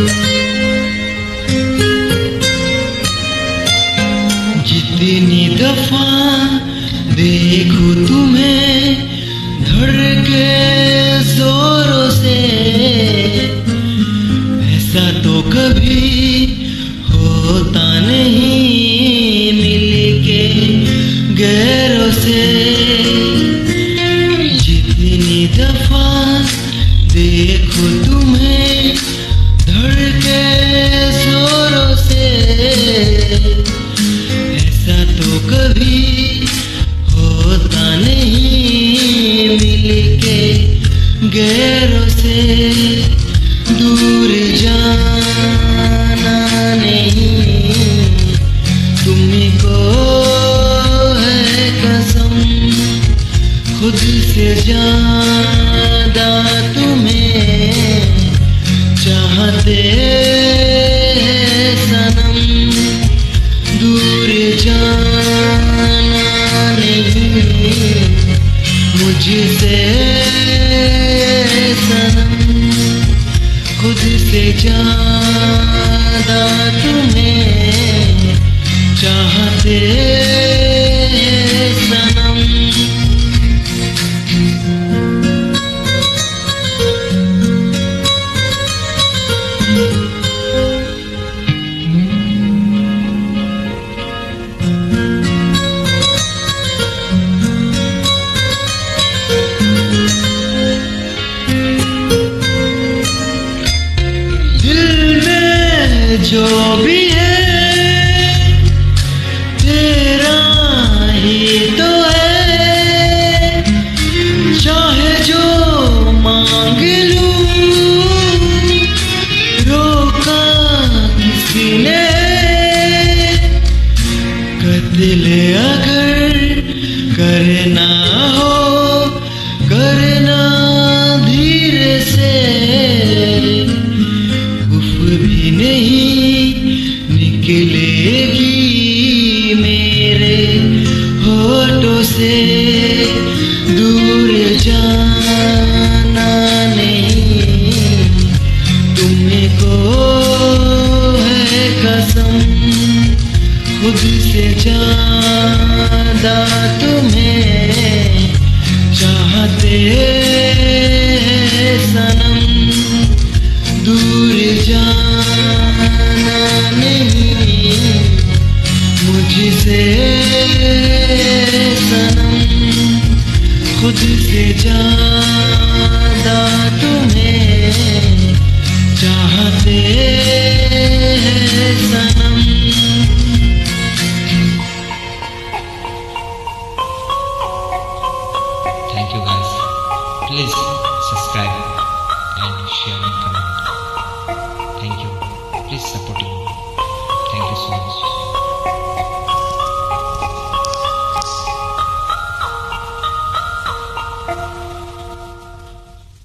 जितनी दफा देखूं तुम्हें धड़के जोरों से, ऐसा तो कभी होता नहीं मिलके गैरों से। जितनी दफा देखूं तुम्हें धड़के जोरों से, ऐसा तो कभी होता नहीं मिलके गैरों से। दूर जाना नहीं तुमको है कसम, खुद से ज्यादा तुम्हें चाहते हैं सनम। दूर जाना नहीं मुझसे सनम, खुद से ज्यादा तुम्हें चाहते हैं सनम। जो भी है तेरा ही तो है, चाहे जो मांग लूं रोका किसी ने। कत्ल अगर करना हो करना धीरे से, उफ भी नहीं निकलेगी मेरे होठों से। दूर जाना नहीं तुमको है कसम, खुद से ज्यादा तुम्हें चाहते हैं सनम। दूर जाना नहीं मुझसे सनम, खुद से ज्यादा तुम्हें चाहते हैं सनम।